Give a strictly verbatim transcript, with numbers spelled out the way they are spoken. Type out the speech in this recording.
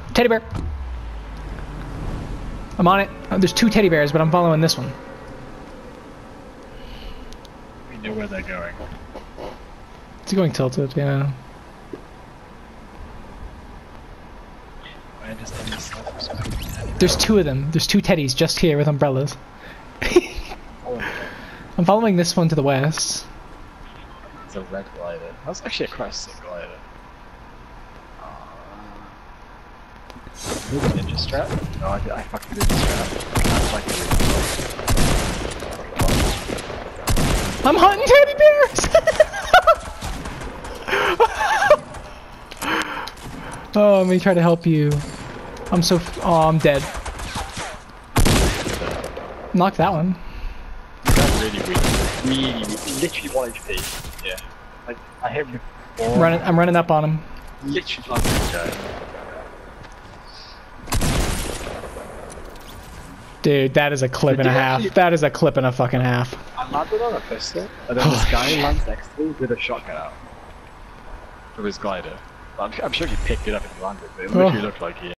Teddy bear. I'm on it. Oh, there's two teddy bears, but I'm following this one. We know where they're going. It's going tilted, yeah. I just did this stuff. There's two of them. There's two teddies just here with umbrellas. I'm following this one to the west. It's a red glider. That's actually a quite sick glider. Uh, ninja strap? No, I, I fucking did the strap. That's like a I'm hunting teddy bears! Oh, let me try to help you. I'm so f oh, I'm dead. Knock that one. That's really weak. Really weak. Literally one H P. Yeah. Like, I hit him before. I'm running, I'm running up on him. Literally like this guy. Dude, that is a clip and a half. That is a clip and a fucking half. I landed on a pistol, and then this guy lands next to me with a shotgun out. From his glider. I'm, I'm sure he picked it up and landed, but it literally looked like he